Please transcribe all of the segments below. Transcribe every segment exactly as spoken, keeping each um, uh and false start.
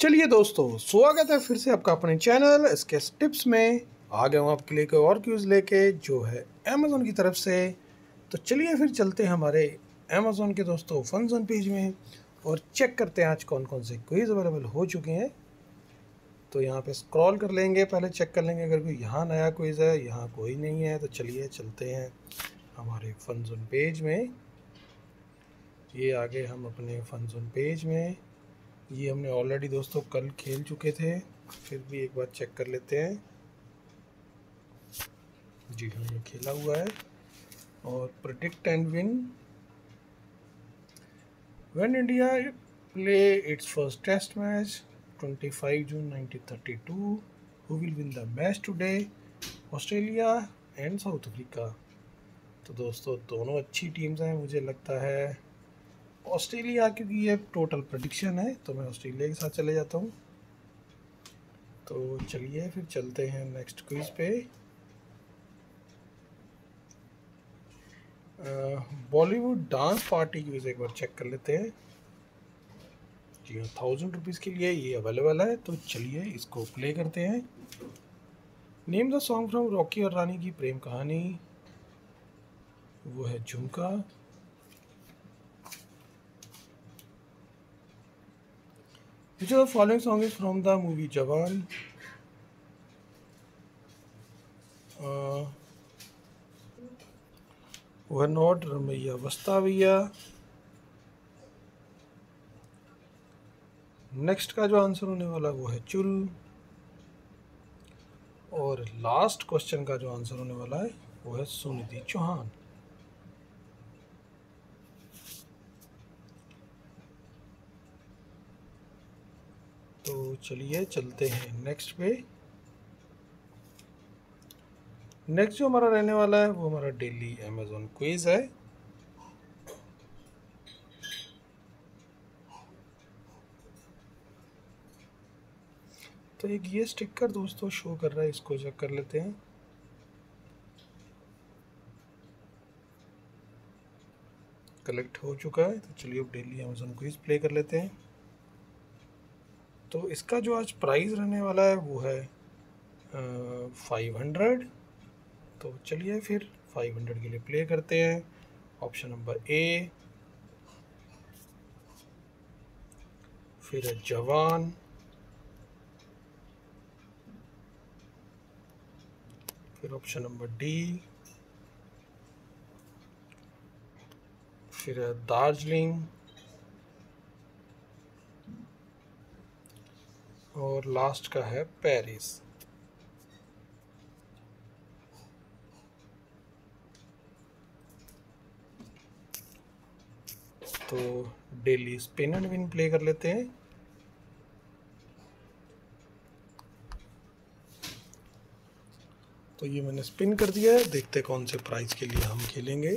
चलिए दोस्तों, स्वागत है फिर से आपका अपने चैनल इसके टिप्स में। आ गया हूँ आपके लिए कोई और क्यूज़ लेके जो है अमेज़ोन की तरफ से। तो चलिए फिर चलते हैं हमारे अमेज़ोन के दोस्तों फन जोन पेज में और चेक करते हैं आज कौन कौन से क्विज़ अवेलेबल हो चुके हैं। तो यहाँ पे स्क्रॉल कर लेंगे, पहले चेक कर लेंगे अगर कोई यहाँ नया क्विज़ है। यहाँ कोई नहीं है तो चलिए चलते हैं हमारे फन जोन पेज में। ये आगे हम अपने फन जोन पेज में, ये हमने ऑलरेडी दोस्तों कल खेल चुके थे, फिर भी एक बार चेक कर लेते हैं। जी हाँ, ये खेला हुआ है। और predict and win, when India play its first test match पच्चीस June nineteen thirty two, who will win the match today, Australia and South Africa. तो दोस्तों दोनों अच्छी टीम्स हैं, मुझे लगता है ऑस्ट्रेलिया, क्योंकि ये टोटल प्रेडिक्शन है तो मैं ऑस्ट्रेलिया के साथ चले जाता हूँ। तो चलिए फिर चलते हैं नेक्स्ट क्विज पे। बॉलीवुड डांस पार्टी क्विज एक बार चेक कर लेते हैं। जी हाँ, थाउजेंड रुपीज़ के लिए ये अवेलेबल है, तो चलिए इसको प्ले करते हैं। Name the song from Rocky और रानी की प्रेम कहानी, वो है झुमका। Which of the following song is from the movie Jawan? Uh, वह नोट रमैया वस्ताविया। नेक्स्ट का जो आंसर होने वाला वो है चुल। और लास्ट क्वेश्चन का जो आंसर होने वाला है वो है सुनिधि चौहान। तो चलिए चलते हैं नेक्स्ट पे। नेक्स्ट जो हमारा रहने वाला है वो हमारा डेली अमेज़ॉन क्विज है। तो एक ये स्टिकर दोस्तों शो कर रहा है, इसको चेक कर लेते हैं। कलेक्ट हो चुका है, तो चलिए अब डेली अमेज़ॉन क्विज प्ले कर लेते हैं। तो इसका जो आज प्राइस रहने वाला है वो है फाइव हंड्रेड। तो चलिए फिर फाइव हंड्रेड के लिए प्ले करते हैं। ऑप्शन नंबर ए, फिर है जवान, फिर ऑप्शन नंबर डी, फिर है दार्जिलिंग, और लास्ट का है पेरिस। तो daily spin and win play कर लेते हैं। तो ये मैंने स्पिन कर दिया है, देखते कौन से प्राइस के लिए हम खेलेंगे।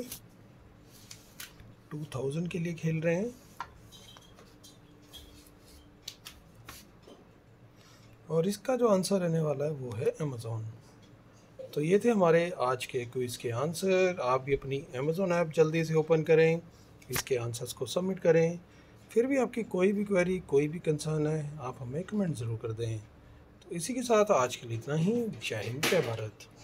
टू थाउजेंड के लिए खेल रहे हैं। और इसका जो आंसर रहने वाला है वो है अमेज़ॉन। तो ये थे हमारे आज के क्विज़ के आंसर। आप भी अपनी अमेज़ॉन ऐप जल्दी से ओपन करें, इसके आंसर्स को सबमिट करें। फिर भी आपकी कोई भी क्वेरी, कोई भी कंसर्न है, आप हमें कमेंट ज़रूर कर दें। तो इसी के साथ आज के लिए इतना ही। जय हिंद, जय भारत।